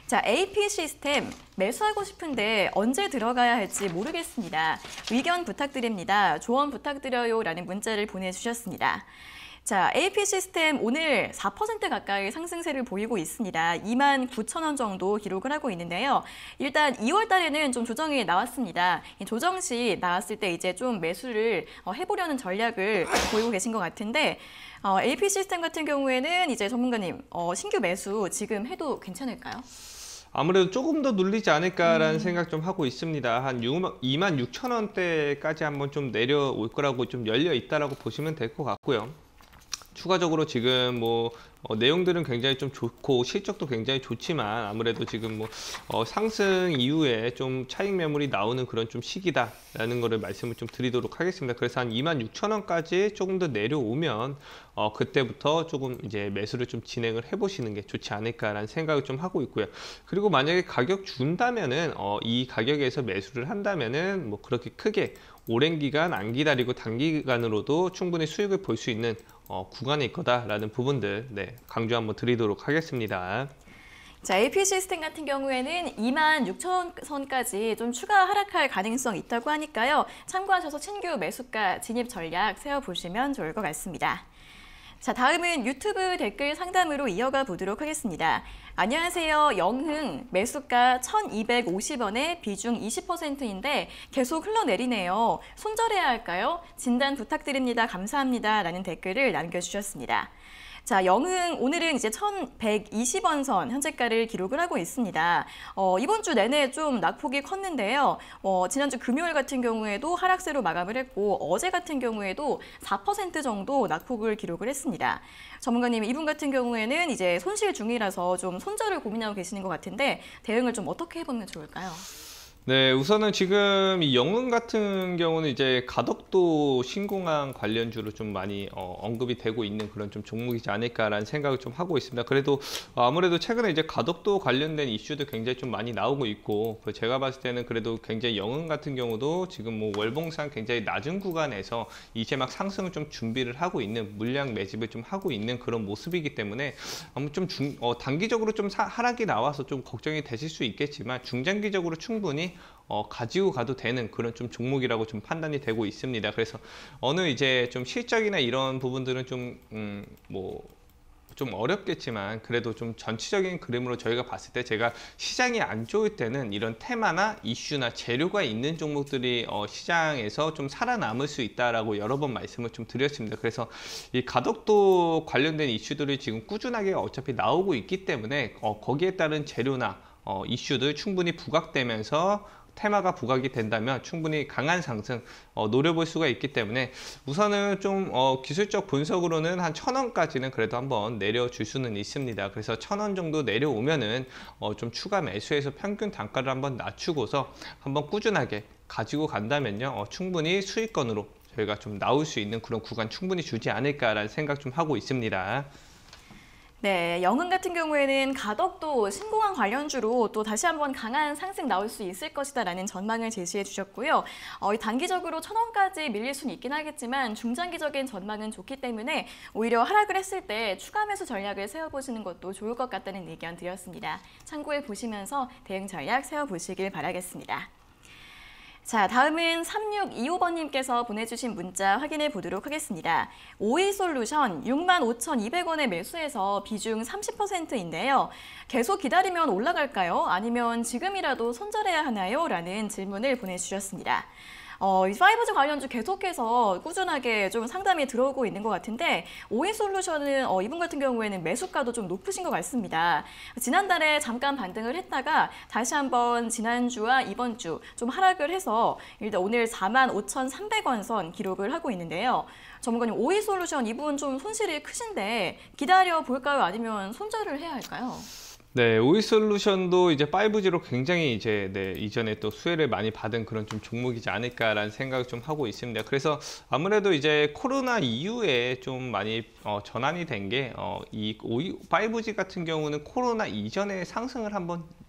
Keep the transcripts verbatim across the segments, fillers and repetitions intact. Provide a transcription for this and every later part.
자, 에이피 시스템 매수하고 싶은데 언제 들어가야 할지 모르겠습니다. 의견 부탁드립니다. 조언 부탁드려요 라는 문자를 보내주셨습니다. 자, 에이피 시스템 오늘 사 퍼센트 가까이 상승세를 보이고 있습니다. 이만 구천 원 정도 기록을 하고 있는데요. 일단 이월 달에는 좀 조정이 나왔습니다. 조정 시 나왔을 때 이제 좀 매수를 해보려는 전략을 보이고 계신 것 같은데 어, 에이피 시스템 같은 경우에는 이제 전문가님 어, 신규 매수 지금 해도 괜찮을까요? 아무래도 조금 더 눌리지 않을까라는 음. 생각 좀 하고 있습니다. 한 이만 육천 원대까지 한번 좀 내려올 거라고 좀 열려 있다라고 보시면 될 것 같고요. 추가적으로 지금 뭐 어, 내용들은 굉장히 좀 좋고 실적도 굉장히 좋지만 아무래도 지금 뭐 어, 상승 이후에 좀 차익 매물이 나오는 그런 좀 시기다라는 거를 말씀을 좀 드리도록 하겠습니다. 그래서 한 이만 육천 원까지 조금 더 내려오면 어, 그때부터 조금 이제 매수를 좀 진행을 해보시는 게 좋지 않을까라는 생각을 좀 하고 있고요. 그리고 만약에 가격 준다면은 어, 이 가격에서 매수를 한다면은 뭐 그렇게 크게 오랜 기간 안 기다리고 단기간으로도 충분히 수익을 볼 수 있는 어, 구간일 거다라는 부분들 네, 강조 한번 드리도록 하겠습니다. 자, 에이피 시스템 같은 경우에는 이만 육천 선까지 좀 추가 하락할 가능성이 있다고 하니까요. 참고하셔서 신규 매수가 진입 전략 세워보시면 좋을 것 같습니다. 자, 다음은 유튜브 댓글 상담으로 이어가 보도록 하겠습니다. 안녕하세요. 영흥 매수가 천이백오십 원에 비중 이십 퍼센트인데 계속 흘러내리네요. 손절해야 할까요? 진단 부탁드립니다. 감사합니다. 라는 댓글을 남겨주셨습니다. 자, 영흥 오늘은 이제 천백이십 원 선 현재가를 기록을 하고 있습니다. 어, 이번 주 내내 좀 낙폭이 컸는데요. 어, 지난주 금요일 같은 경우에도 하락세로 마감을 했고 어제 같은 경우에도 사 퍼센트 정도 낙폭을 기록을 했습니다. 전문가님, 이분 같은 경우에는 이제 손실 중이라서 좀 손절을 고민하고 계시는 것 같은데 대응을 좀 어떻게 해보면 좋을까요? 네, 우선은 지금 이 영흥 같은 경우는 이제 가덕도 신공항 관련주로 좀 많이 어, 언급이 되고 있는 그런 좀 종목이지 않을까라는 생각을 좀 하고 있습니다. 그래도 어, 아무래도 최근에 이제 가덕도 관련된 이슈도 굉장히 좀 많이 나오고 있고, 제가 봤을 때는 그래도 굉장히 영흥 같은 경우도 지금 뭐 월봉상 굉장히 낮은 구간에서 이제 막 상승을 좀 준비를 하고 있는, 물량 매집을 좀 하고 있는 그런 모습이기 때문에 아무 좀 중, 어, 단기적으로 좀 사, 하락이 나와서 좀 걱정이 되실 수 있겠지만 중장기적으로 충분히 어, 가지고 가도 되는 그런 좀 종목이라고 좀 판단이 되고 있습니다. 그래서 어느 이제 좀 실적이나 이런 부분들은 좀, 음, 뭐, 좀 어렵겠지만 그래도 좀 전체적인 그림으로 저희가 봤을 때 제가 시장이 안 좋을 때는 이런 테마나 이슈나 재료가 있는 종목들이 어, 시장에서 좀 살아남을 수 있다라고 여러 번 말씀을 좀 드렸습니다. 그래서 이 가덕도 관련된 이슈들이 지금 꾸준하게 어차피 나오고 있기 때문에 어, 거기에 따른 재료나 어, 이슈들 충분히 부각되면서 테마가 부각이 된다면 충분히 강한 상승 어, 노려볼 수가 있기 때문에 우선은 좀 어, 기술적 분석으로는 한 천 원까지는 그래도 한번 내려줄 수는 있습니다. 그래서 천 원 정도 내려오면은 어, 좀 추가 매수해서 평균 단가를 한번 낮추고서 한번 꾸준하게 가지고 간다면요 어, 충분히 수익권으로 저희가 좀 나올 수 있는 그런 구간 충분히 주지 않을까라는 생각 좀 하고 있습니다. 네, 영흥 같은 경우에는 가덕도 신공항 관련주로 또 다시 한번 강한 상승 나올 수 있을 것이다라는 전망을 제시해 주셨고요. 어, 단기적으로 천 원까지 밀릴 수는 있긴 하겠지만 중장기적인 전망은 좋기 때문에 오히려 하락을 했을 때 추가 매수 전략을 세워보시는 것도 좋을 것 같다는 의견 드렸습니다. 참고해 보시면서 대응 전략 세워보시길 바라겠습니다. 자, 다음은 삼육이오 번님께서 보내주신 문자 확인해 보도록 하겠습니다. 오이솔루션 육만 오천이백 원에 매수해서 비중 삼십 퍼센트인데요. 계속 기다리면 올라갈까요? 아니면 지금이라도 손절해야 하나요? 라는 질문을 보내주셨습니다. 어, 파이브지 관련주 계속해서 꾸준하게 좀 상담이 들어오고 있는 것 같은데 오이솔루션은 어, 이분 같은 경우에는 매수가도 좀 높으신 것 같습니다. 지난달에 잠깐 반등을 했다가 다시 한번 지난주와 이번 주 좀 하락을 해서 일단 오늘 사만 오천삼백 원 선 기록을 하고 있는데요. 전문가님, 오이솔루션 이분 좀 손실이 크신데 기다려 볼까요? 아니면 손절을 해야 할까요? 네, 오이솔루션도 이제 파이브지로 굉장히 이제 네, 이전에 또 수혜를 많이 받은 그런 좀 종목이지 않을까라는 생각을 좀 하고 있습니다. 그래서 아무래도 이제 코로나 이후에 좀 많이 어, 전환이 된 게 어, 이 파이브지 같은 경우는 코로나 이전에 상승을 한번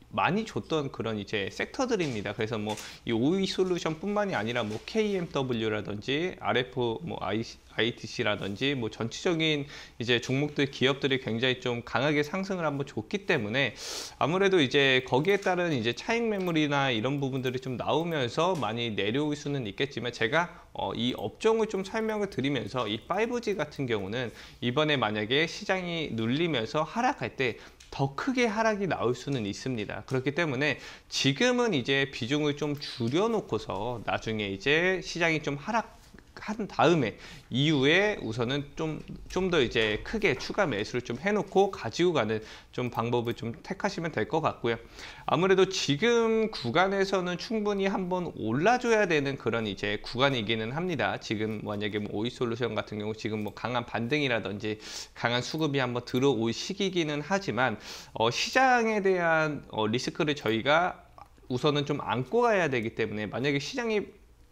많이 줬던 그런 이제 섹터들입니다. 그래서 뭐 이 오이솔루션뿐만이 아니라 뭐 케이엠더블유라든지 알에프 뭐 아이티씨라든지 뭐 전체적인 이제 종목들 기업들이 굉장히 좀 강하게 상승을 한번 줬기 때문에 아무래도 이제 거기에 따른 이제 차익 매물이나 이런 부분들이 좀 나오면서 많이 내려올 수는 있겠지만 제가 어, 이 업종을 좀 설명을 드리면서 이 파이브지 같은 경우는 이번에 만약에 시장이 눌리면서 하락할 때 더 크게 하락이 나올 수는 있습니다. 그렇기 때문에 지금은 이제 비중을 좀 줄여놓고서 나중에 이제 시장이 좀 하락 한 다음에 이후에 우선은 좀 좀 더 이제 크게 추가 매수를 좀 해놓고 가지고 가는 좀 방법을 좀 택하시면 될 것 같고요. 아무래도 지금 구간에서는 충분히 한번 올라줘야 되는 그런 이제 구간이기는 합니다. 지금 만약에 뭐 오이솔루션 같은 경우 지금 뭐 강한 반등이라든지 강한 수급이 한번 들어올 시기기는 하지만 어, 시장에 대한 어, 리스크를 저희가 우선은 좀 안고 가야 되기 때문에 만약에 시장이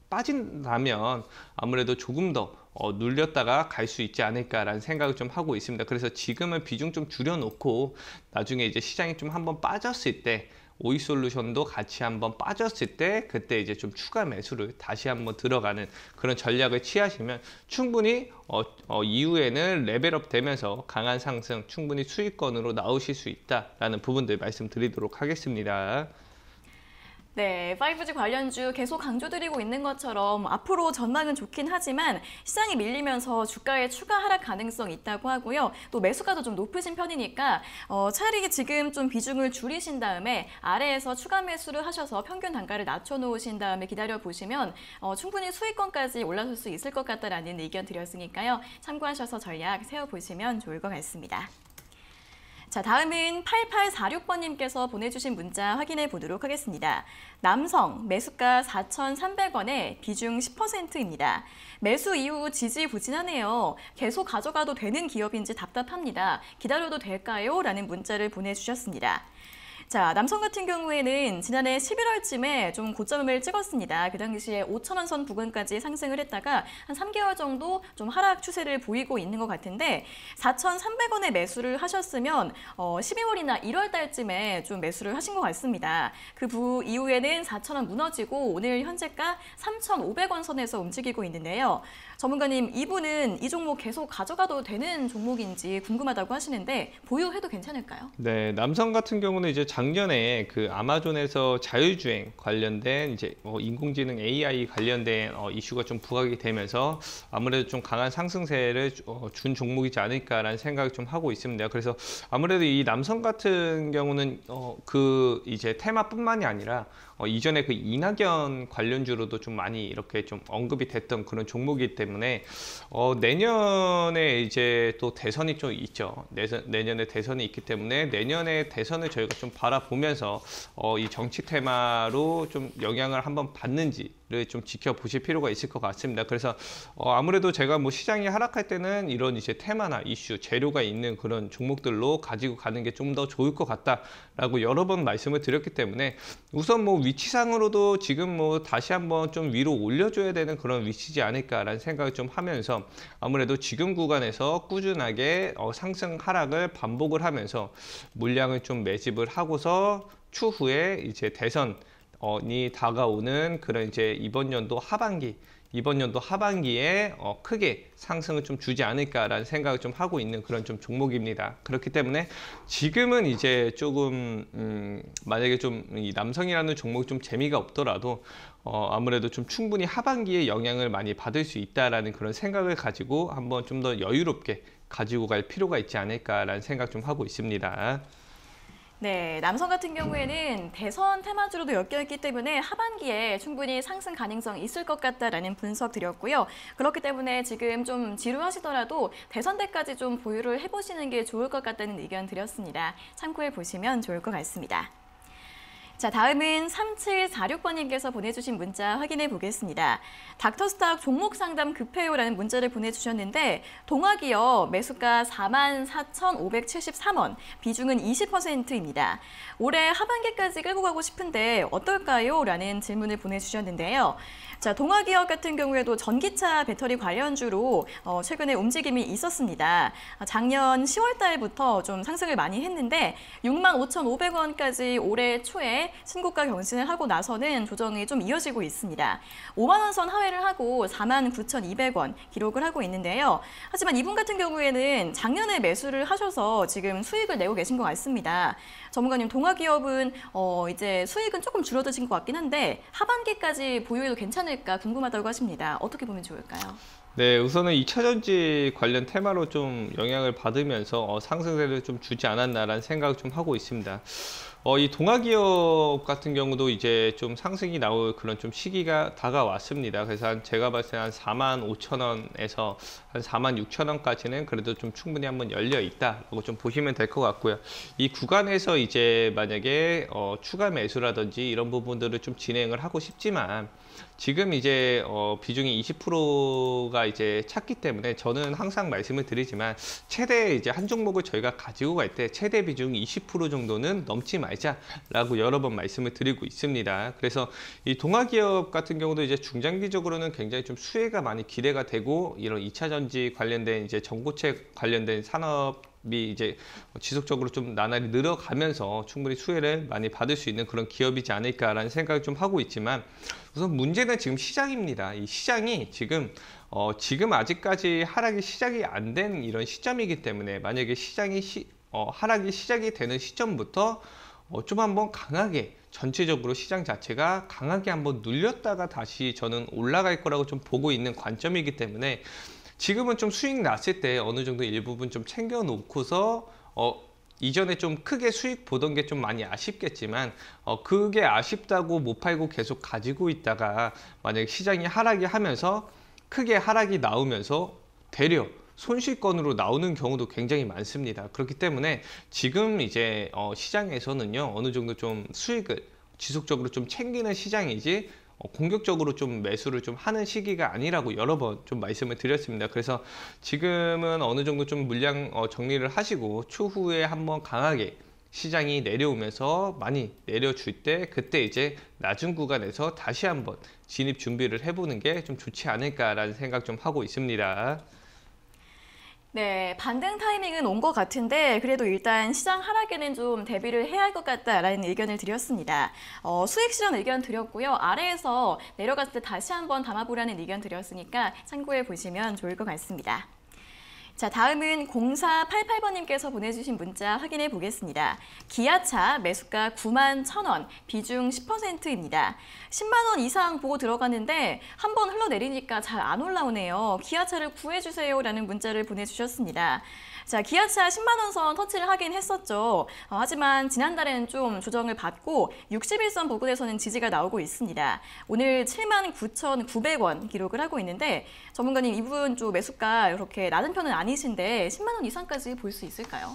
빠진다면 아무래도 조금 더 어, 눌렸다가 갈 수 있지 않을까라는 생각을 좀 하고 있습니다. 그래서 지금은 비중 좀 줄여놓고 나중에 이제 시장이 좀 한번 빠졌을 때 오이솔루션도 같이 한번 빠졌을 때 그때 이제 좀 추가 매수를 다시 한번 들어가는 그런 전략을 취하시면 충분히 어, 어, 이후에는 레벨업 되면서 강한 상승 충분히 수익권으로 나오실 수 있다라는 부분들 말씀드리도록 하겠습니다. 네, 파이브지 관련주 계속 강조드리고 있는 것처럼 앞으로 전망은 좋긴 하지만 시장이 밀리면서 주가의 추가 하락 가능성이 있다고 하고요. 또 매수가도 좀 높으신 편이니까 어, 차라리 지금 좀 비중을 줄이신 다음에 아래에서 추가 매수를 하셔서 평균 단가를 낮춰놓으신 다음에 기다려보시면 어, 충분히 수익권까지 올라설 수 있을 것 같다라는 의견 드렸으니까요. 참고하셔서 전략 세워보시면 좋을 것 같습니다. 자, 다음은 팔팔사육 번님께서 보내주신 문자 확인해 보도록 하겠습니다. 남성, 매수가 사천삼백 원에 비중 십 퍼센트입니다. 매수 이후 지지부진하네요. 계속 가져가도 되는 기업인지 답답합니다. 기다려도 될까요? 라는 문자를 보내주셨습니다. 자, 남성 같은 경우에는 지난해 십일월쯤에 좀 고점을 찍었습니다. 그 당시에 오천 원 선 부근까지 상승을 했다가 한 삼 개월 정도 좀 하락 추세를 보이고 있는 것 같은데 사천삼백 원에 매수를 하셨으면 어, 십이월이나 일월 달쯤에 좀 매수를 하신 것 같습니다. 그 부 이후에는 사천 원 무너지고 오늘 현재가 삼천오백 원 선에서 움직이고 있는데요. 전문가님, 이분은 이 종목 계속 가져가도 되는 종목인지 궁금하다고 하시는데 보유해도 괜찮을까요? 네, 남성 같은 경우는 이제 작년에 그 아마존에서 자율주행 관련된 이제 어, 인공지능 에이아이 관련된 어, 이슈가 좀 부각이 되면서 아무래도 좀 강한 상승세를 어, 준 종목이지 않을까라는 생각을 좀 하고 있습니다. 그래서 아무래도 이 남성 같은 경우는 어, 그 이제 테마뿐만이 아니라 어, 이전에 그 이낙연 관련주로도 좀 많이 이렇게 좀 언급이 됐던 그런 종목이기 때문에 어, 내년에 이제 또 대선이 좀 있죠. 내선, 내년에 대선이 있기 때문에 내년에 대선을 저희가 좀 바라보면서 어, 이 정치 테마로 좀 영향을 한번 받는지를 좀 지켜보실 필요가 있을 것 같습니다. 그래서 어, 아무래도 제가 뭐 시장이 하락할 때는 이런 이제 테마나 이슈, 재료가 있는 그런 종목들로 가지고 가는 게 좀 더 좋을 것 같다라고 여러 번 말씀을 드렸기 때문에 우선 뭐 위치상으로도 지금 뭐 다시 한번 좀 위로 올려줘야 되는 그런 위치지 않을까라는 생각을 좀 하면서 아무래도 지금 구간에서 꾸준하게 어, 상승 하락을 반복을 하면서 물량을 좀 매집을 하고서 추후에 이제 대선이 다가오는 그런 이제 이번 연도 하반기 이번 연도 하반기에 어, 크게 상승을 좀 주지 않을까라는 생각을 좀 하고 있는 그런 좀 종목입니다. 그렇기 때문에 지금은 이제 조금 음, 만약에 좀 이 남성이라는 종목이 좀 재미가 없더라도 어, 아무래도 좀 충분히 하반기에 영향을 많이 받을 수 있다라는 그런 생각을 가지고 한번 좀 더 여유롭게 가지고 갈 필요가 있지 않을까라는 생각 좀 하고 있습니다. 네, 남성 같은 경우에는 대선 테마주로도 엮여있기 때문에 하반기에 충분히 상승 가능성이 있을 것 같다라는 분석 드렸고요. 그렇기 때문에 지금 좀 지루하시더라도 대선 때까지 좀 보유를 해보시는 게 좋을 것 같다는 의견 드렸습니다. 참고해 보시면 좋을 것 같습니다. 자, 다음은 삼칠사육 번님께서 보내주신 문자 확인해 보겠습니다. 닥터스탁 종목 상담 급해요라는 문자를 보내주셨는데 동아기업 매수가 사만 사천오백칠십삼 원, 비중은 이십 퍼센트입니다. 올해 하반기까지 끌고 가고 싶은데 어떨까요? 라는 질문을 보내주셨는데요. 자, 동아기업 같은 경우에도 전기차 배터리 관련주로 어, 최근에 움직임이 있었습니다. 작년 시월 달부터 좀 상승을 많이 했는데 육만 오천오백 원까지 올해 초에 신고가 경신을 하고 나서는 조정이 좀 이어지고 있습니다. 오만 원 선 하회를 하고 사만 구천이백 원 기록을 하고 있는데요. 하지만 이분 같은 경우에는 작년에 매수를 하셔서 지금 수익을 내고 계신 것 같습니다. 전문가님, 동아기업은 어, 이제 수익은 조금 줄어드신 것 같긴 한데 하반기까지 보유해도 괜찮을까 궁금하다고 하십니다. 어떻게 보면 좋을까요? 네, 우선은 이차전지 관련 테마로 좀 영향을 받으면서 어, 상승세를 좀 주지 않았나라는 생각을 좀 하고 있습니다. 어, 이 동아기업 같은 경우도 이제 좀 상승이 나올 그런 좀 시기가 다가왔습니다. 그래서 한 제가 봤을 때 한 사만 오천 원에서 한 사만 육천 원까지는 그래도 좀 충분히 한번 열려 있다라고 좀 보시면 될 것 같고요. 이 구간에서 이제 만약에 어, 추가 매수라든지 이런 부분들을 좀 진행을 하고 싶지만 지금 이제 어, 비중이 이십 퍼센트가 이제 찼기 때문에 저는 항상 말씀을 드리지만 최대 이제 한 종목을 저희가 가지고 갈 때 최대 비중 이십 퍼센트 정도는 넘지 말자라고 여러 번 말씀을 드리고 있습니다. 그래서 이 동아기업 같은 경우도 이제 중장기적으로는 굉장히 좀 수혜가 많이 기대가 되고 이런 이차전지 관련된 이제 전고체 관련된 산업 이 이제 지속적으로 좀 나날이 늘어가면서 충분히 수혜를 많이 받을 수 있는 그런 기업이지 않을까라는 생각을 좀 하고 있지만 우선 문제는 지금 시장입니다. 이 시장이 지금 어 지금 아직까지 하락이 시작이 안 된 이런 시점이기 때문에 만약에 시장이 시, 어 하락이 시작이 되는 시점부터 어 좀 한번 강하게 전체적으로 시장 자체가 강하게 한번 눌렸다가 다시 저는 올라갈 거라고 좀 보고 있는 관점이기 때문에 지금은 좀 수익 났을 때 어느 정도 일부분 좀 챙겨 놓고서 어 이전에 좀 크게 수익 보던 게 좀 많이 아쉽겠지만 어 그게 아쉽다고 못 팔고 계속 가지고 있다가 만약에 시장이 하락이 하면서 크게 하락이 나오면서 되려 손실권으로 나오는 경우도 굉장히 많습니다. 그렇기 때문에 지금 이제 어 시장에서는요 어느 정도 좀 수익을 지속적으로 좀 챙기는 시장이지 어, 공격적으로 좀 매수를 좀 하는 시기가 아니라고 여러 번 좀 말씀을 드렸습니다. 그래서 지금은 어느 정도 좀 물량 어, 정리를 하시고 추후에 한번 강하게 시장이 내려오면서 많이 내려줄 때 그때 이제 낮은 구간에서 다시 한번 진입 준비를 해보는 게 좀 좋지 않을까라는 생각 좀 하고 있습니다. 네, 반등 타이밍은 온 것 같은데 그래도 일단 시장 하락에는 좀 대비를 해야 할 것 같다라는 의견을 드렸습니다. 어, 수익 실현 의견 드렸고요. 아래에서 내려갔을 때 다시 한번 담아보라는 의견 드렸으니까 참고해 보시면 좋을 것 같습니다. 자, 다음은 공사팔팔 번님께서 보내주신 문자 확인해 보겠습니다. 기아차 매수가 구만 천 원, 비중 십 퍼센트입니다. 십만 원 이상 보고 들어갔는데 한 번 흘러내리니까 잘 안 올라오네요. 기아차를 구해주세요 라는 문자를 보내주셨습니다. 자, 기아차 십만 원 선 터치를 하긴 했었죠. 어, 하지만 지난달에는 좀 조정을 받고 육십일 선 부근에서는 지지가 나오고 있습니다. 오늘 칠만 구천구백 원 기록을 하고 있는데 전문가님, 이분 좀 매수가 이렇게 낮은 편은 아니신데 십만 원 이상까지 볼 수 있을까요?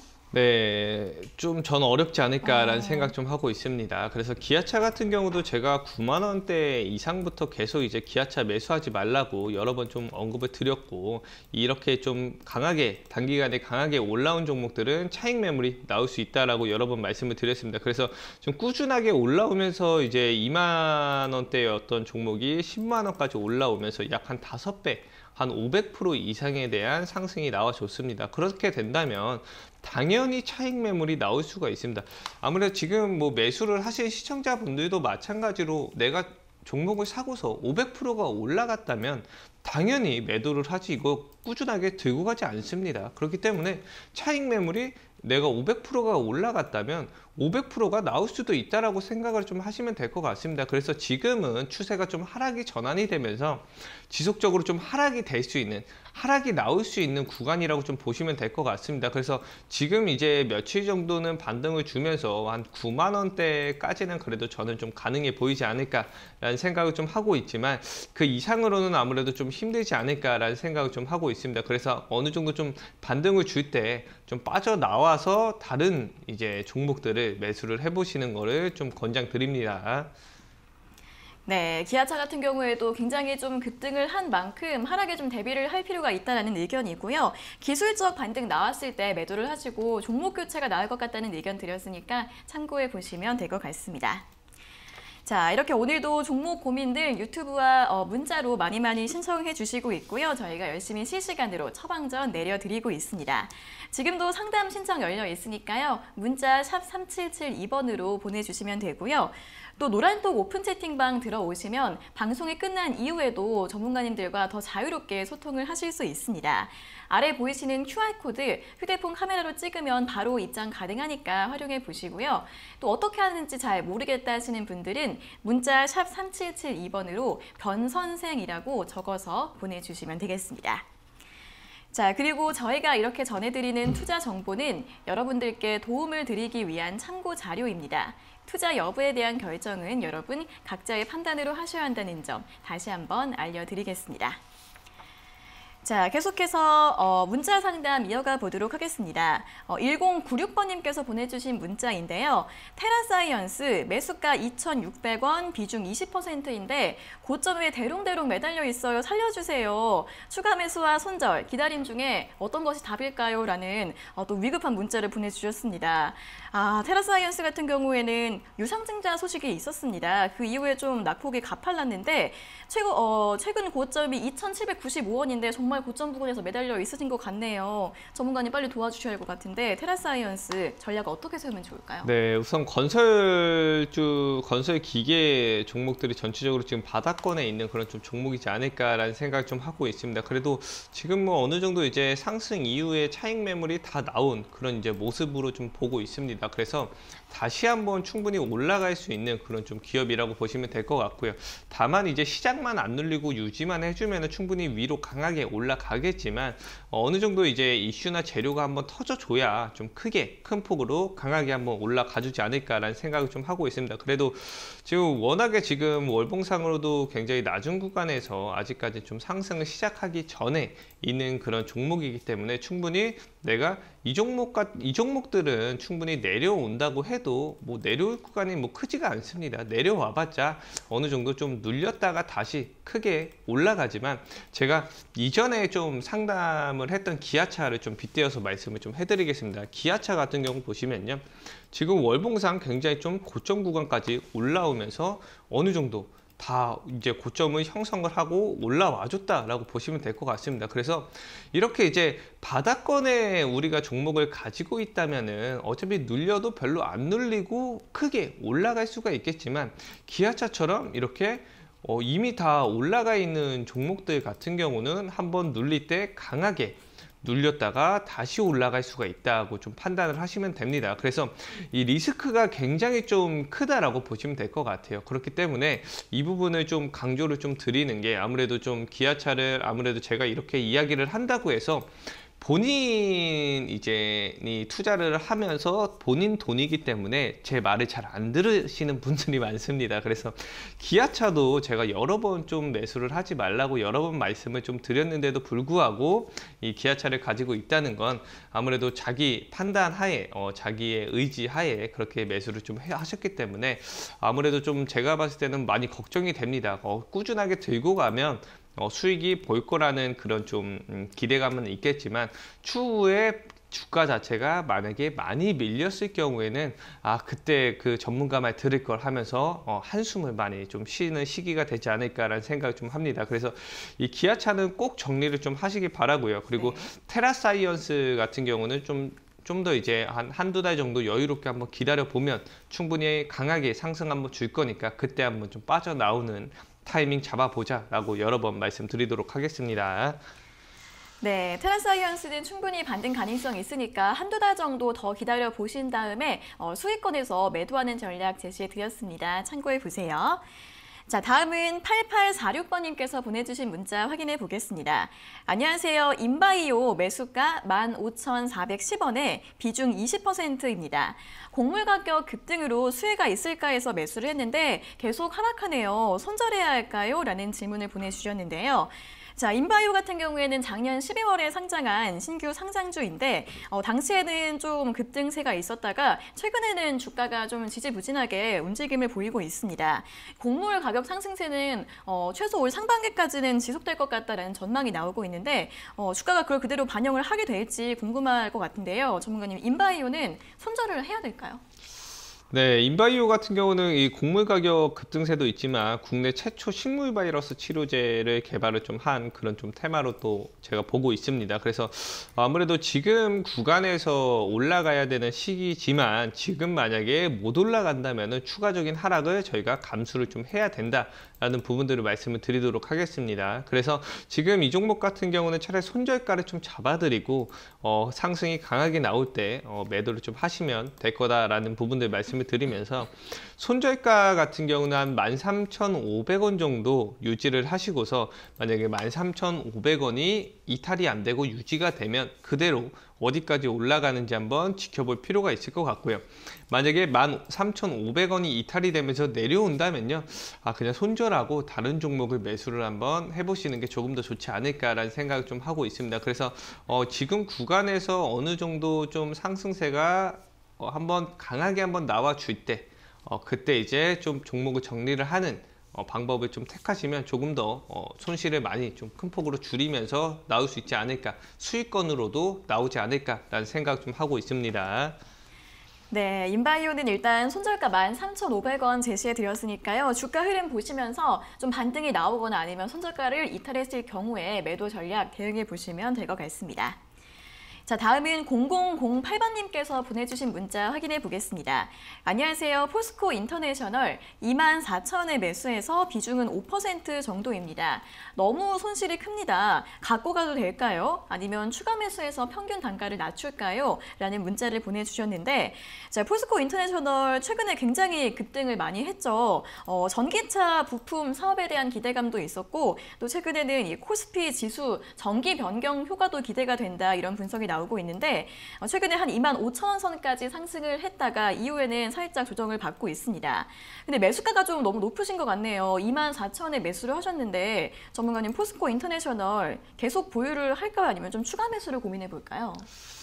네, 좀 전 어렵지 않을까라는 아. 생각 좀 하고 있습니다. 그래서 기아차 같은 경우도 제가 구만 원대 이상부터 계속 이제 기아차 매수하지 말라고 여러 번 좀 언급을 드렸고 이렇게 좀 강하게 단기간에 강하게 올라온 종목들은 차익 매물이 나올 수 있다라고 여러 번 말씀을 드렸습니다. 그래서 좀 꾸준하게 올라오면서 이제 이만 원대였던 종목이 십만 원까지 올라오면서 약 한 다섯 배 한 오백 퍼센트 이상에 대한 상승이 나와줬습니다. 그렇게 된다면 당연히 차익 매물이 나올 수가 있습니다. 아무래도 지금 뭐 매수를 하실 시청자분들도 마찬가지로 내가 종목을 사고서 오백 퍼센트가 올라갔다면 당연히 매도를 하지 이거 꾸준하게 들고 가지 않습니다. 그렇기 때문에 차익 매물이 내가 오백 퍼센트가 올라갔다면 오백 퍼센트가 나올 수도 있다라고 생각을 좀 하시면 될 것 같습니다. 그래서 지금은 추세가 좀 하락이 전환이 되면서 지속적으로 좀 하락이 될 수 있는 하락이 나올 수 있는 구간이라고 좀 보시면 될 것 같습니다. 그래서 지금 이제 며칠 정도는 반등을 주면서 한 구만 원대까지는 그래도 저는 좀 가능해 보이지 않을까라는 생각을 좀 하고 있지만 그 이상으로는 아무래도 좀 힘들지 않을까라는 생각을 좀 하고 있습니다. 그래서 어느 정도 좀 반등을 줄 때 좀 빠져나와서 다른 이제 종목들을 거를 매수를 해보시는 거를 좀 권장드립니다. 네, 기아차 같은 경우에도 굉장히 좀 급등을 한 만큼 하락에 좀 대비를 할 필요가 있다는 의견이고요. 기술적 반등 나왔을 때 매도를 하시고 종목 교체가 나을 것 같다는 의견 드렸으니까 참고해 보시면 될 것 같습니다. 자, 이렇게 오늘도 종목 고민들 유튜브와 어, 문자로 많이 많이 신청해 주시고 있고요. 저희가 열심히 실시간으로 처방전 내려드리고 있습니다. 지금도 상담 신청 열려 있으니까요. 문자 샵 삼칠칠이 번으로 보내주시면 되고요. 또 노란톡 오픈 채팅방 들어오시면 방송이 끝난 이후에도 전문가님들과 더 자유롭게 소통을 하실 수 있습니다. 아래 보이시는 큐알코드 휴대폰 카메라로 찍으면 바로 입장 가능하니까 활용해 보시고요. 또 어떻게 하는지 잘 모르겠다 하시는 분들은 문자 샵 삼칠칠이 번으로 변선생이라고 적어서 보내주시면 되겠습니다. 자, 그리고 저희가 이렇게 전해드리는 투자 정보는 여러분들께 도움을 드리기 위한 참고 자료입니다. 투자 여부에 대한 결정은 여러분 각자의 판단으로 하셔야 한다는 점 다시 한번 알려드리겠습니다. 자, 계속해서 어, 문자 상담 이어가 보도록 하겠습니다. 어, 일공구육 번님께서 보내주신 문자인데요. 테라사이언스 매수가 이천육백 원, 비중 이십 퍼센트인데 고점에 대롱대롱 매달려 있어요. 살려주세요. 추가 매수와 손절, 기다림 중에 어떤 것이 답일까요? 라는 어, 또 위급한 문자를 보내주셨습니다. 아, 테라사이언스 같은 경우에는 유상증자 소식이 있었습니다. 그 이후에 좀 낙폭이 가팔랐는데 최고, 어, 최근 고점이 이천칠백구십오 원인데 정말 고점 부근에서 매달려 있으신 것 같네요. 전문가님 빨리 도와주셔야 할 것 같은데 테라사이언스 전략 어떻게 세우면 좋을까요? 네, 우선 건설주, 건설 기계 종목들이 전체적으로 지금 바닥권에 있는 그런 좀 종목이지 않을까라는 생각을 좀 하고 있습니다. 그래도 지금 뭐 어느 정도 이제 상승 이후에 차익 매물이 다 나온 그런 이제 모습으로 좀 보고 있습니다. 그래서 다시 한번 충분히 올라갈 수 있는 그런 좀 기업이라고 보시면 될 것 같고요. 다만 이제 시장만 안 눌리고 유지만 해주면 충분히 위로 강하게 올라가겠지만 어느 정도 이제 이슈나 재료가 한번 터져줘야 좀 크게 큰 폭으로 강하게 한번 올라가주지 않을까라는 생각을 좀 하고 있습니다. 그래도 지금 워낙에 지금 월봉상으로도 굉장히 낮은 구간에서 아직까지 좀 상승을 시작하기 전에 있는 그런 종목이기 때문에 충분히 내가 이 종목과 이 종목들은 충분히 내려온다고 해도 뭐 내려올 구간이 뭐 크지가 않습니다. 내려와봤자 어느 정도 좀 눌렸다가 다시 크게 올라가지만 제가 이전에 좀 상담을 했던 기아차를 좀 빗대어서 말씀을 좀 해드리겠습니다. 기아차 같은 경우 보시면요, 지금 월봉상 굉장히 좀 고점 구간까지 올라오면서 어느 정도 다 이제 고점을 형성을 하고 올라와 줬다라고 보시면 될 것 같습니다. 그래서 이렇게 이제 바닥권에 우리가 종목을 가지고 있다면은 어차피 눌려도 별로 안 눌리고 크게 올라갈 수가 있겠지만 기아차처럼 이렇게 어 이미 다 올라가 있는 종목들 같은 경우는 한번 눌릴 때 강하게 눌렸다가 다시 올라갈 수가 있다고 좀 판단을 하시면 됩니다. 그래서 이 리스크가 굉장히 좀 크다라고 보시면 될 것 같아요. 그렇기 때문에 이 부분을 좀 강조를 좀 드리는 게 아무래도 좀 기아차를 아무래도 제가 이렇게 이야기를 한다고 해서 본인 이제 이 투자를 하면서 본인 돈이기 때문에 제 말을 잘 안 들으시는 분들이 많습니다. 그래서 기아차도 제가 여러 번 좀 매수를 하지 말라고 여러 번 말씀을 좀 드렸는데도 불구하고 이 기아차를 가지고 있다는 건 아무래도 자기 판단 하에 어, 자기의 의지 하에 그렇게 매수를 좀 해, 하셨기 때문에 아무래도 좀 제가 봤을 때는 많이 걱정이 됩니다. 어, 꾸준하게 들고 가면 어, 수익이 보일 거라는 그런 좀 음, 기대감은 있겠지만 추후에 주가 자체가 만약에 많이 밀렸을 경우에는 아 그때 그 전문가 말 들을 걸 하면서 어, 한숨을 많이 좀 쉬는 시기가 되지 않을까라는 생각을 좀 합니다. 그래서 이 기아차는 꼭 정리를 좀 하시기 바라고요. 그리고 네. 테라사이언스 같은 경우는 좀 좀 더 이제 한 한두 달 정도 여유롭게 한번 기다려 보면 충분히 강하게 상승 한번 줄 거니까 그때 한번 좀 빠져나오는 타이밍 잡아보자 라고 여러 번 말씀드리도록 하겠습니다. 네, 테라사이언스는 충분히 반등 가능성이 있으니까 한두 달 정도 더 기다려 보신 다음에 어, 수익권에서 매도하는 전략 제시해 드렸습니다. 참고해 보세요. 자, 다음은 팔팔사육 번님께서 보내주신 문자 확인해 보겠습니다. 안녕하세요. 인바이오 매수가 만 오천사백십 원에 비중 이십 퍼센트입니다. 곡물 가격 급등으로 수혜가 있을까 해서 매수를 했는데 계속 하락하네요. 손절해야 할까요? 라는 질문을 보내주셨는데요. 자, 인바이오 같은 경우에는 작년 십이월에 상장한 신규 상장주인데 어, 당시에는 좀 급등세가 있었다가 최근에는 주가가 좀 지지부진하게 움직임을 보이고 있습니다. 곡물 가격 상승세는 어, 최소 올 상반기까지는 지속될 것 같다라는 전망이 나오고 있는데 어, 주가가 그걸 그대로 반영을 하게 될지 궁금할 것 같은데요. 전문가님, 인바이오는 손절을 해야 될까요? 네, 인바이오 같은 경우는 이 곡물 가격 급등세도 있지만 국내 최초 식물 바이러스 치료제를 개발을 좀 한 그런 좀 테마로 또 제가 보고 있습니다. 그래서 아무래도 지금 구간에서 올라가야 되는 시기지만 지금 만약에 못 올라간다면은 추가적인 하락을 저희가 감수를 좀 해야 된다라는 부분들을 말씀을 드리도록 하겠습니다. 그래서 지금 이 종목 같은 경우는 차라리 손절가를 좀 잡아드리고 어, 상승이 강하게 나올 때 어, 매도를 좀 하시면 될 거다라는 부분들 말씀을 드리면서 손절가 같은 경우는 한 만 삼천오백 원 정도 유지를 하시고서 만약에 만 삼천오백 원이 이탈이 안 되고 유지가 되면 그대로 어디까지 올라가는지 한번 지켜볼 필요가 있을 것 같고요. 만약에 만 삼천오백 원이 이탈이 되면서 내려온다면요, 아 그냥 손절하고 다른 종목을 매수를 한번 해보시는 게 조금 더 좋지 않을까라는 생각을 좀 하고 있습니다. 그래서 어, 지금 구간에서 어느 정도 좀 상승세가 어, 한번 강하게 한번 나와줄 때 어, 그때 이제 좀 종목을 정리를 하는 어, 방법을 좀 택하시면 조금 더 어, 손실을 많이 좀 큰 폭으로 줄이면서 나올 수 있지 않을까, 수익권으로도 나오지 않을까라는 생각 좀 하고 있습니다. 네, 인바이오는 일단 손절가 만 삼천오백 원 제시해 드렸으니까요. 주가 흐름 보시면서 좀 반등이 나오거나 아니면 손절가를 이탈했을 경우에 매도 전략 대응해 보시면 될 것 같습니다. 자, 다음은 공공공팔 번님께서 보내주신 문자 확인해 보겠습니다. 안녕하세요. 포스코 인터내셔널 이만 사천 원에 매수해서 비중은 오 퍼센트 정도입니다. 너무 손실이 큽니다. 갖고 가도 될까요? 아니면 추가 매수해서 평균 단가를 낮출까요? 라는 문자를 보내주셨는데, 자, 포스코 인터내셔널 최근에 굉장히 급등을 많이 했죠. 어, 전기차 부품 사업에 대한 기대감도 있었고, 또 최근에는 이 코스피 지수 정기 변경 효과도 기대가 된다, 이런 분석이 나오고 있는데 최근에 한 이만 오천 원 선까지 상승을 했다가 이후에는 살짝 조정을 받고 있습니다. 근데 매수가가 좀 너무 높으신 것 같네요. 이만 사천 원에 매수를 하셨는데 전문가님, 포스코 인터내셔널 계속 보유를 할까요? 아니면 좀 추가 매수를 고민해 볼까요?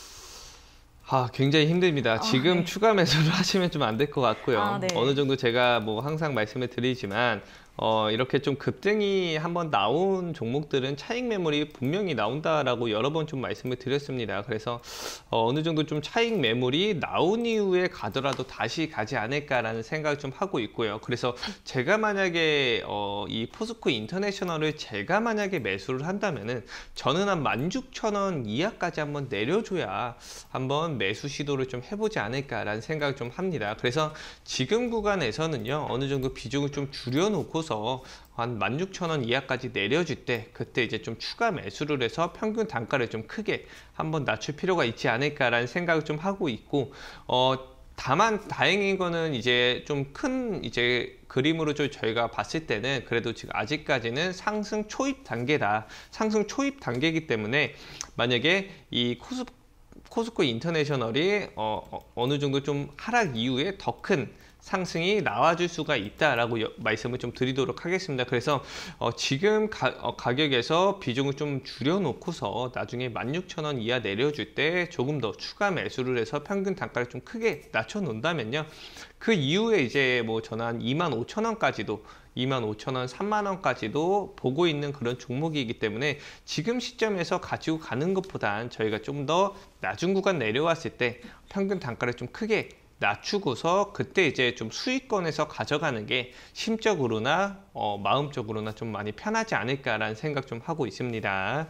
아, 굉장히 힘듭니다. 아, 지금 네. 추가 매수를 하시면 좀 안 될 것 같고요. 아, 네. 어느 정도 제가 뭐 항상 말씀을 드리지만 어, 이렇게 좀 급등이 한번 나온 종목들은 차익 매물이 분명히 나온다라고 여러 번 좀 말씀을 드렸습니다. 그래서 어, 어느 정도 좀 차익 매물이 나온 이후에 가더라도 다시 가지 않을까라는 생각을 좀 하고 있고요. 그래서 제가 만약에 어, 이 포스코 인터내셔널을 제가 만약에 매수를 한다면은 저는 한 만 육천 원 이하까지 한번 내려줘야 한번 매수 시도를 좀 해보지 않을까라는 생각을 좀 합니다. 그래서 지금 구간에서는요, 어느 정도 비중을 좀 줄여놓고서 한 만 육천 원 이하까지 내려줄 때 그때 이제 좀 추가 매수를 해서 평균 단가를 좀 크게 한번 낮출 필요가 있지 않을까라는 생각을 좀 하고 있고, 어, 다만 다행인 거는 이제 좀 큰 이제 그림으로 좀 저희가 봤을 때는 그래도 지금 아직까지는 상승 초입 단계다. 상승 초입 단계이기 때문에 만약에 이 코스 코스코 인터내셔널이 어, 어, 어느 정도 좀 하락 이후에 더 큰 상승이 나와줄 수가 있다라고 여, 말씀을 좀 드리도록 하겠습니다. 그래서 어, 지금 가, 어, 가격에서 비중을 좀 줄여놓고서 나중에 만 육천 원 이하 내려줄 때 조금 더 추가 매수를 해서 평균 단가를 좀 크게 낮춰놓는다면요, 그 이후에 이제 뭐 저는 한 이만 오천 원까지도 이만 오천 원, 삼만 원까지도 보고 있는 그런 종목이기 때문에 지금 시점에서 가지고 가는 것보단 저희가 좀 더 낮은 구간 내려왔을 때 평균 단가를 좀 크게 낮추고서 그때 이제 좀 수익권에서 가져가는 게 심적으로나 어, 마음적으로나 좀 많이 편하지 않을까라는 생각 좀 하고 있습니다.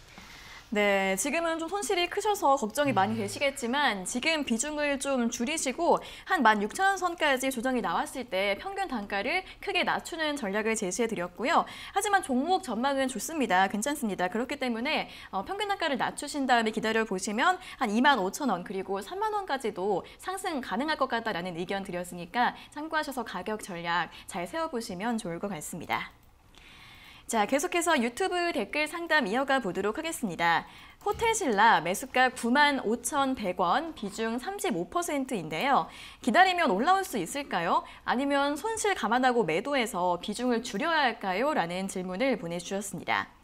네, 지금은 좀 손실이 크셔서 걱정이 많이 되시겠지만 지금 비중을 좀 줄이시고 한 만 육천 원 선까지 조정이 나왔을 때 평균 단가를 크게 낮추는 전략을 제시해 드렸고요. 하지만 종목 전망은 좋습니다. 괜찮습니다. 그렇기 때문에 어, 평균 단가를 낮추신 다음에 기다려 보시면 한 이만 오천 원 그리고 삼만 원까지도 상승 가능할 것 같다라는 의견 드렸으니까 참고하셔서 가격 전략 잘 세워보시면 좋을 것 같습니다. 자, 계속해서 유튜브 댓글 상담 이어가 보도록 하겠습니다. 호텔신라 매수가 구만 오천백 원, 비중 삼십오 퍼센트인데요. 기다리면 올라올 수 있을까요? 아니면 손실 감안하고 매도해서 비중을 줄여야 할까요? 라는 질문을 보내주셨습니다.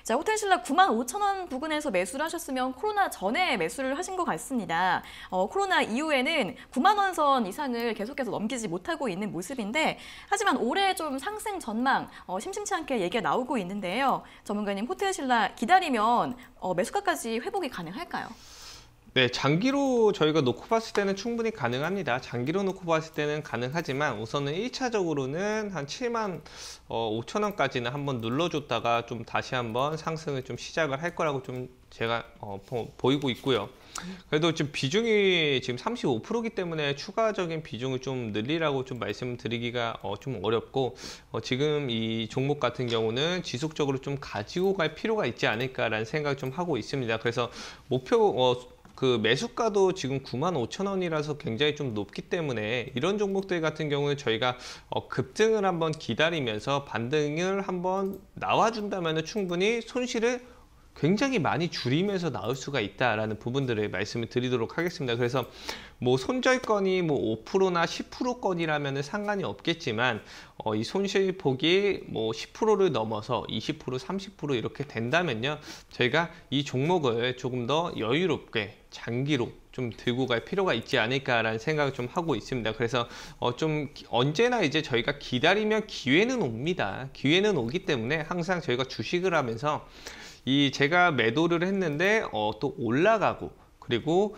자, 호텔신라 구만 오천 원 부근에서 매수를 하셨으면 코로나 전에 매수를 하신 것 같습니다. 어, 코로나 이후에는 구만 원 선 이상을 계속해서 넘기지 못하고 있는 모습인데, 하지만 올해 좀 상승 전망 어, 심심치 않게 얘기가 나오고 있는데요. 전문가님, 호텔신라 기다리면 어, 매수가까지 회복이 가능할까요? 네, 장기로 저희가 놓고 봤을 때는 충분히 가능합니다. 장기로 놓고 봤을 때는 가능하지만 우선은 일 차적으로는 한 칠만 오천 원까지는 한번 눌러줬다가 좀 다시 한번 상승을 좀 시작을 할 거라고 좀 제가 어, 보, 보이고 있고요. 그래도 지금 비중이 지금 삼십오 퍼센트이기 때문에 추가적인 비중을 좀 늘리라고 좀 말씀드리기가 어, 좀 어렵고, 어, 지금 이 종목 같은 경우는 지속적으로 좀 가지고 갈 필요가 있지 않을까라는 생각을 좀 하고 있습니다. 그래서 목표 어, 그 매수가도 지금 구만 오천 원이라서 굉장히 좀 높기 때문에 이런 종목들 같은 경우는 저희가 어, 급등을 한번 기다리면서 반등을 한번 나와준다면 충분히 손실을 굉장히 많이 줄이면서 나올 수가 있다라는 부분들을 말씀을 드리도록 하겠습니다. 그래서 뭐 손절건이 뭐 오 퍼센트나 십 퍼센트건이라면 상관이 없겠지만 어, 이 손실폭이 뭐 십 퍼센트를 넘어서 이십 퍼센트, 삼십 퍼센트 이렇게 된다면요, 저희가 이 종목을 조금 더 여유롭게 장기로 좀 들고 갈 필요가 있지 않을까라는 생각을 좀 하고 있습니다. 그래서 어 좀 언제나 이제 저희가 기다리면 기회는 옵니다. 기회는 오기 때문에 항상 저희가 주식을 하면서 이 제가 매도를 했는데 어 또 올라가고, 그리고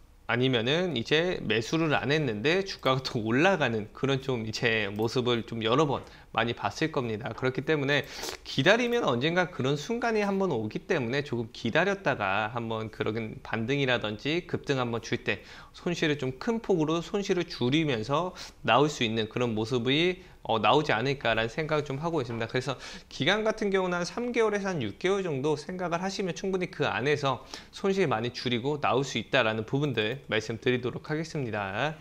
아니면은 이제 매수를 안 했는데 주가가 또 올라가는 그런 좀 이제 모습을 좀 여러 번 많이 봤을 겁니다. 그렇기 때문에 기다리면 언젠가 그런 순간이 한번 오기 때문에 조금 기다렸다가 한번 그런 반등이라든지 급등 한번 줄 때 손실을 좀 큰 폭으로 손실을 줄이면서 나올 수 있는 그런 모습이 어, 나오지 않을까라는 생각을 좀 하고 있습니다. 그래서 기간 같은 경우는 한 삼 개월에서 한 육 개월 정도 생각을 하시면 충분히 그 안에서 손실 많이 줄이고 나올 수 있다라는 부분들 말씀드리도록 하겠습니다.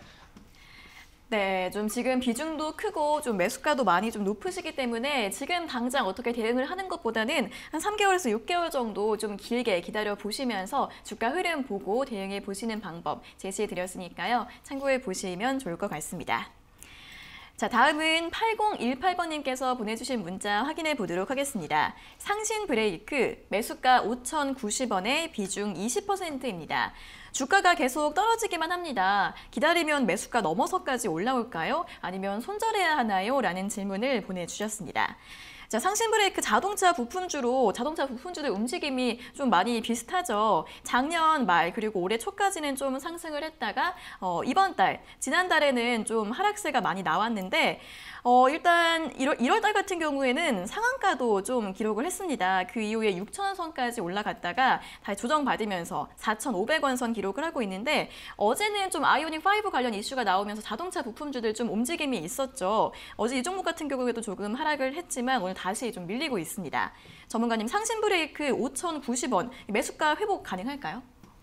네, 좀 지금 비중도 크고 좀 매수가도 많이 좀 높으시기 때문에 지금 당장 어떻게 대응을 하는 것보다는 한 삼 개월에서 육 개월 정도 좀 길게 기다려 보시면서 주가 흐름 보고 대응해 보시는 방법 제시해 드렸으니까요. 참고해 보시면 좋을 것 같습니다. 자, 다음은 팔공일팔 번님께서 보내주신 문자 확인해 보도록 하겠습니다. 상신 브레이크, 매수가 오천구십 원에 비중 이십 퍼센트입니다. 주가가 계속 떨어지기만 합니다. 기다리면 매수가 넘어서까지 올라올까요? 아니면 손절해야 하나요? 라는 질문을 보내주셨습니다. 자, 상신 브레이크 자동차 부품주로 자동차 부품주들 움직임이 좀 많이 비슷하죠. 작년 말 그리고 올해 초까지는 좀 상승을 했다가 어, 이번 달, 지난달에는 좀 하락세가 많이 나왔는데 어, 일단 일월 달 같은 경우에는 상한가도 좀 기록을 했습니다. 그 이후에 육천 원 선까지 올라갔다가 다시 조정받으면서 사천오백 원 선 기록을 하고 있는데, 어제는 좀 아이오닉 오 관련 이슈가 나오면서 자동차 부품주들 좀 움직임이 있었죠. 어제 이 종목 같은 경우에도 조금 하락을 했지만 오늘 다시 좀 밀리고 있습니다. 전문가님, 상신 브레이크 오천구십 원 매수가 회복 가능할까요?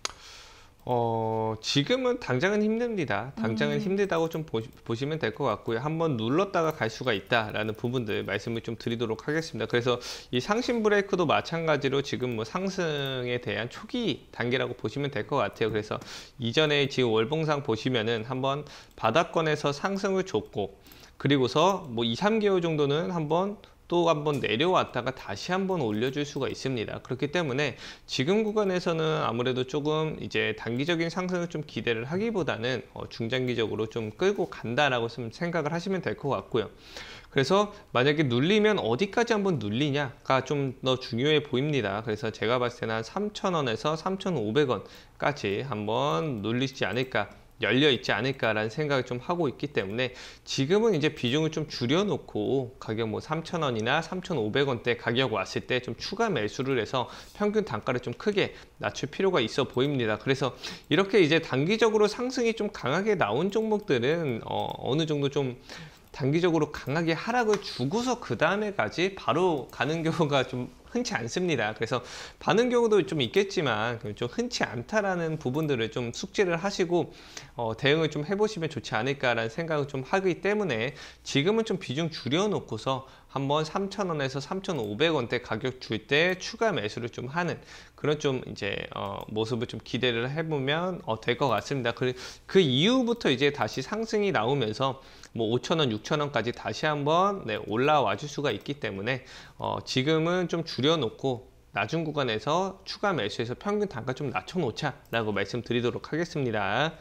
어, 지금은 당장은 힘듭니다. 당장은 음. 힘들다고 좀 보시, 보시면 될 것 같고요. 한번 눌렀다가 갈 수가 있다라는 부분들 말씀을 좀 드리도록 하겠습니다. 그래서 이 상신 브레이크도 마찬가지로 지금 뭐 상승에 대한 초기 단계라고 보시면 될 것 같아요. 그래서 이전에 지금 월봉상 보시면은 한번 바닥권에서 상승을 줬고, 그리고서 뭐 이, 삼 개월 정도는 한번 또 한번 내려왔다가 다시 한번 올려줄 수가 있습니다. 그렇기 때문에 지금 구간에서는 아무래도 조금 이제 단기적인 상승을 좀 기대를 하기보다는 어, 중장기적으로 좀 끌고 간다라고 좀 생각을 하시면 될 것 같고요. 그래서 만약에 눌리면 어디까지 한번 눌리냐가 좀 더 중요해 보입니다. 그래서 제가 봤을 때는 한 삼천 원에서 삼천오백 원까지 한번 눌리지 않을까, 열려 있지 않을까라는 생각을 좀 하고 있기 때문에 지금은 이제 비중을 좀 줄여놓고 가격 뭐 삼천 원이나 삼천오백 원대 가격 왔을 때 좀 추가 매수를 해서 평균 단가를 좀 크게 낮출 필요가 있어 보입니다. 그래서 이렇게 이제 단기적으로 상승이 좀 강하게 나온 종목들은 어, 어느 정도 좀 단기적으로 강하게 하락을 주고서 그 다음에까지 바로 가는 경우가 좀 흔치 않습니다. 그래서 반응 경우도 좀 있겠지만 좀 흔치 않다라는 부분들을 좀 숙지를 하시고 어, 대응을 좀 해보시면 좋지 않을까라는 생각을 좀 하기 때문에 지금은 좀 비중 줄여놓고서 한번 삼천 원에서 삼천오백 원대 가격 줄 때 추가 매수를 좀 하는 그런 좀 이제 어, 모습을 좀 기대를 해보면 어, 될 것 같습니다. 그, 그 이후부터 이제 다시 상승이 나오면서 뭐 오천 원, 육천 원까지 다시 한번 네, 올라와 줄 수가 있기 때문에 어, 지금은 좀 줄여놓고 낮은 구간에서 추가 매수해서 평균 단가 좀 낮춰놓자라고 말씀드리도록 하겠습니다.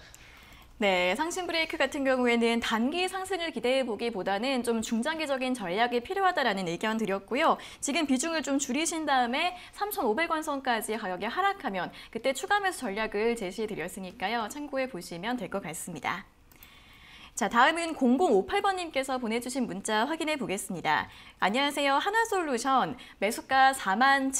네, 상승 브레이크 같은 경우에는 단기 상승을 기대해 보기보다는 좀 중장기적인 전략이 필요하다라는 의견 드렸고요. 지금 비중을 좀 줄이신 다음에 삼천오백 원 선까지 가격이 하락하면 그때 추가 매수 전략을 제시해 드렸으니까요. 참고해 보시면 될 것 같습니다. 자, 다음은 공공오팔 번님께서 보내주신 문자 확인해 보겠습니다. 안녕하세요. 하나솔루션 매수가 사만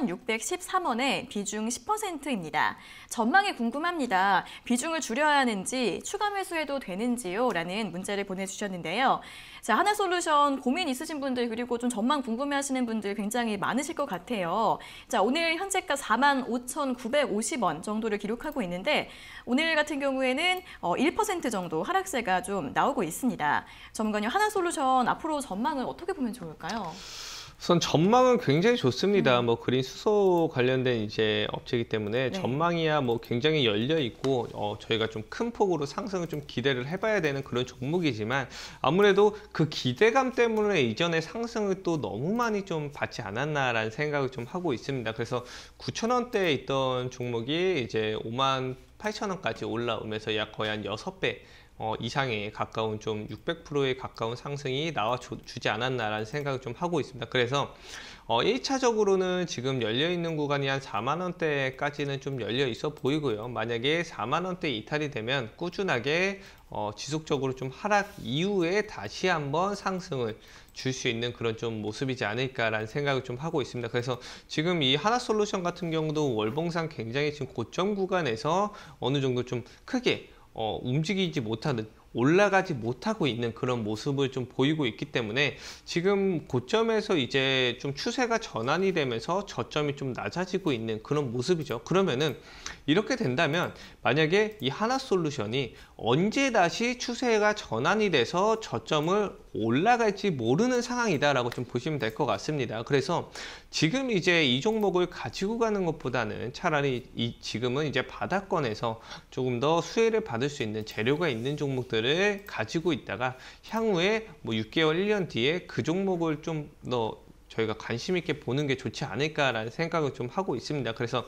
칠천육백십삼 원에 비중 십 퍼센트입니다. 전망이 궁금합니다. 비중을 줄여야 하는지 추가 매수해도 되는지요? 라는 문자를 보내주셨는데요. 자, 하나솔루션 고민 있으신 분들 그리고 좀 전망 궁금해하시는 분들 굉장히 많으실 것 같아요. 자, 오늘 현재가 사만 오천구백오십 원 정도를 기록하고 있는데 오늘 같은 경우에는 일 퍼센트 정도 하락세가 좀 나오고 있습니다. 전문가님, 하나솔루션 앞으로 전망을 어떻게 보면 좋을까요? 우선 전망은 굉장히 좋습니다. 음. 뭐 그린 수소 관련된 이제 업체이기 때문에 네. 전망이야 뭐 굉장히 열려 있고 어, 저희가 좀 큰 폭으로 상승을 좀 기대를 해봐야 되는 그런 종목이지만 아무래도 그 기대감 때문에 이전에 상승을 또 너무 많이 좀 받지 않았나라는 생각을 좀 하고 있습니다. 그래서 구천 원대에 있던 종목이 이제 오만 팔천 원까지 올라오면서 약 거의 한 여섯 배 어, 이상에 가까운 좀 육백 퍼센트에 가까운 상승이 나와 주, 주지 않았나라는 생각을 좀 하고 있습니다. 그래서 어, 일 차적으로는 지금 열려 있는 구간이 한 사만 원대까지는 좀 열려 있어 보이고요. 만약에 사만 원대 이탈이 되면 꾸준하게 어, 지속적으로 좀 하락 이후에 다시 한번 상승을 줄 수 있는 그런 좀 모습이지 않을까라는 생각을 좀 하고 있습니다. 그래서 지금 이 하나솔루션 같은 경우도 월봉상 굉장히 지금 고점 구간에서 어느 정도 좀 크게 어, 움직이지 못하는 올라가지 못하고 있는 그런 모습을 좀 보이고 있기 때문에 지금 고점에서 이제 좀 추세가 전환이 되면서 저점이 좀 낮아지고 있는 그런 모습이죠. 그러면은 이렇게 된다면 만약에 이 하나솔루션이 언제 다시 추세가 전환이 돼서 저점을 올라갈지 모르는 상황이다라고 좀 보시면 될 것 같습니다. 그래서 지금 이제 이 종목을 가지고 가는 것보다는 차라리 이 지금은 이제 바닥권에서 조금 더 수혜를 받을 수 있는 재료가 있는 종목들을 가지고 있다가 향후에 뭐 육 개월, 일 년 뒤에 그 종목을 좀 더 저희가 관심 있게 보는 게 좋지 않을까라는 생각을 좀 하고 있습니다. 그래서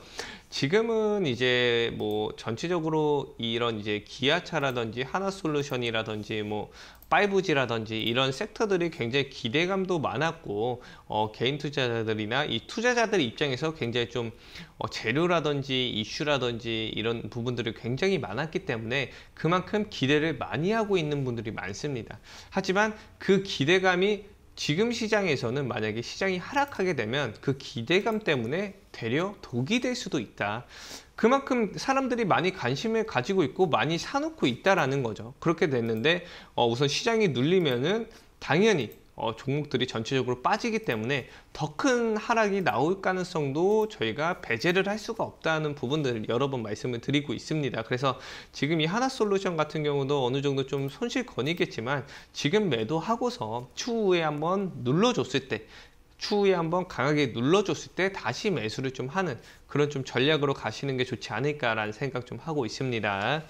지금은 이제 뭐 전체적으로 이런 이제 기아차라든지 하나솔루션이라든지 뭐 파이브지라든지 이런 섹터들이 굉장히 기대감도 많았고 어, 개인 투자자들이나 이 투자자들 입장에서 굉장히 좀 어, 재료라든지 이슈라든지 이런 부분들이 굉장히 많았기 때문에 그만큼 기대를 많이 하고 있는 분들이 많습니다. 하지만 그 기대감이 지금 시장에서는 만약에 시장이 하락하게 되면 그 기대감 때문에 되려 독이 될 수도 있다. 그만큼 사람들이 많이 관심을 가지고 있고 많이 사놓고 있다라는 거죠. 그렇게 됐는데 어, 우선 시장이 눌리면은 당연히 어, 종목들이 전체적으로 빠지기 때문에 더 큰 하락이 나올 가능성도 저희가 배제를 할 수가 없다는 부분들을 여러 번 말씀을 드리고 있습니다. 그래서 지금 이 하나솔루션 같은 경우도 어느 정도 좀 손실권이겠지만 지금 매도하고서 추후에 한번 눌러줬을 때 추후에 한번 강하게 눌러줬을 때 다시 매수를 좀 하는 그런 좀 전략으로 가시는 게 좋지 않을까라는 생각 좀 하고 있습니다.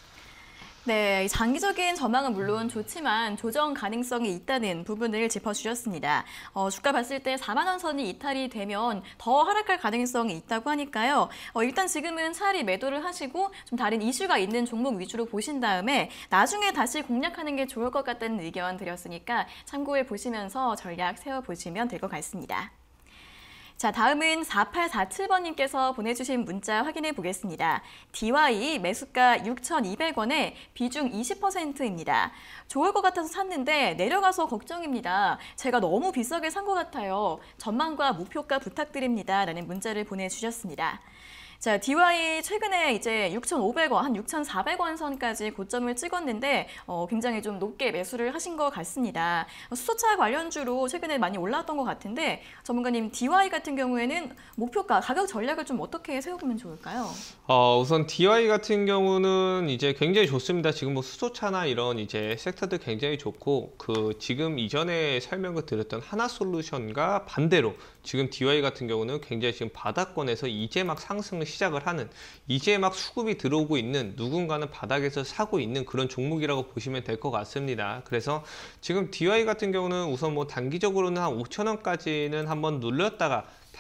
네, 장기적인 전망은 물론 좋지만 조정 가능성이 있다는 부분을 짚어주셨습니다. 어, 주가 봤을 때 사만 원 선이 이탈이 되면 더 하락할 가능성이 있다고 하니까요. 어, 일단 지금은 차라리 매도를 하시고 좀 다른 이슈가 있는 종목 위주로 보신 다음에 나중에 다시 공략하는 게 좋을 것 같다는 의견 드렸으니까 참고해 보시면서 전략 세워보시면 될 것 같습니다. 자, 다음은 사팔사칠 번님께서 보내주신 문자 확인해 보겠습니다. 디와이 매수가 육천이백 원에 비중 이십 퍼센트입니다. 좋을 것 같아서 샀는데 내려가서 걱정입니다. 제가 너무 비싸게 산 것 같아요. 전망과 목표가 부탁드립니다. 라는 문자를 보내주셨습니다. 자, 디와이 최근에 이제 육천오백 원, 한 육천사백 원 선까지 고점을 찍었는데 어, 굉장히 좀 높게 매수를 하신 것 같습니다. 수소차 관련주로 최근에 많이 올라왔던 것 같은데 전문가님, 디와이 같은 경우에는 목표가, 가격 전략을 좀 어떻게 세워보면 좋을까요? 어, 우선 디와이 같은 경우는 이제 굉장히 좋습니다. 지금 뭐 수소차나 이런 이제 섹터들 굉장히 좋고 그 지금 이전에 설명을 드렸던 하나솔루션과 반대로 지금 디와이 같은 경우는 굉장히 지금 바닥권에서 이제 막 상승을 시작을 하는 이제 막 수급이 들어오고 있는 누군가는 바닥에서 사고 있는 그런 종목이라고 보시면 될 것 같습니다. 그래서 지금 디와이 같은 경우는 우선 뭐 단기적으로는 한 오천 원까지는 한번 눌렀다가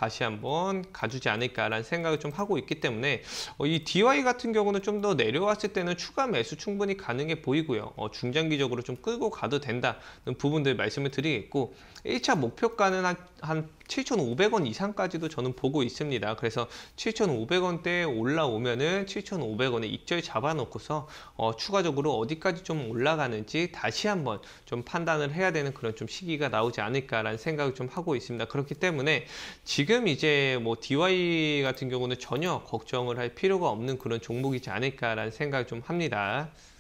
다시 한번 가주지 않을까라는 생각을 좀 하고 있기 때문에 어, 이 디와이 같은 경우는 좀 더 내려왔을 때는 추가 매수 충분히 가능해 보이고요. 어, 중장기적으로 좀 끌고 가도 된다는 부분들 말씀을 드리겠고, 일 차 목표가는 한, 한 칠천오백 원 이상까지도 저는 보고 있습니다. 그래서 칠천오백 원대에 올라오면은 칠천오백 원에 입절 잡아놓고서 어, 추가적으로 어디까지 좀 올라가는지 다시 한번 좀 판단을 해야 되는 그런 좀 시기가 나오지 않을까라는 생각을 좀 하고 있습니다. 그렇기 때문에 지금 이제 뭐 디와이 같은 경우는 전혀 걱정을 할 필요가 없는 그런 종목이지 않을까라는 생각을 좀 합니다.